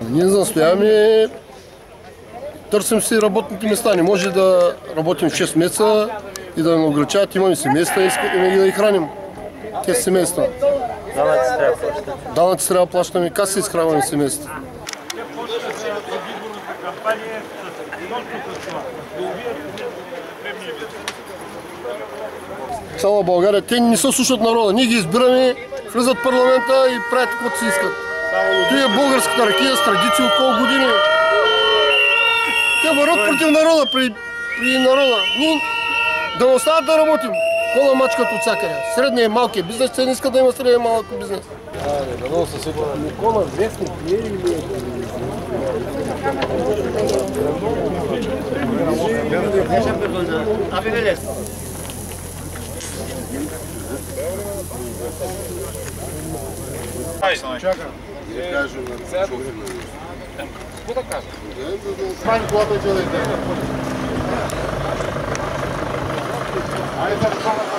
Ние настояваме, търсим си работните места. Не може да работим 6 месеца и да не ограничават. Имаме семейства и искаме да ги храним. Тези семейства. Данъци трябва да плащаме. Как се изхранваме семейства? Цяла България, те не се слушат народа. Ние ги избираме, влизат в парламента и правят каквото си искат. Той е българската ракия с традиции от колко години. Те върват против народа, при народа. Ние да не остават да работим. Кола мачкат от всякъде. Средния и малкият бизнес, те не искат да има средния и малък бизнес. Да се сипва. Никола, вестник, не е или Чакам. Не кажа на шофера. Какво да кажа? Смани колата и че да иде. Айде да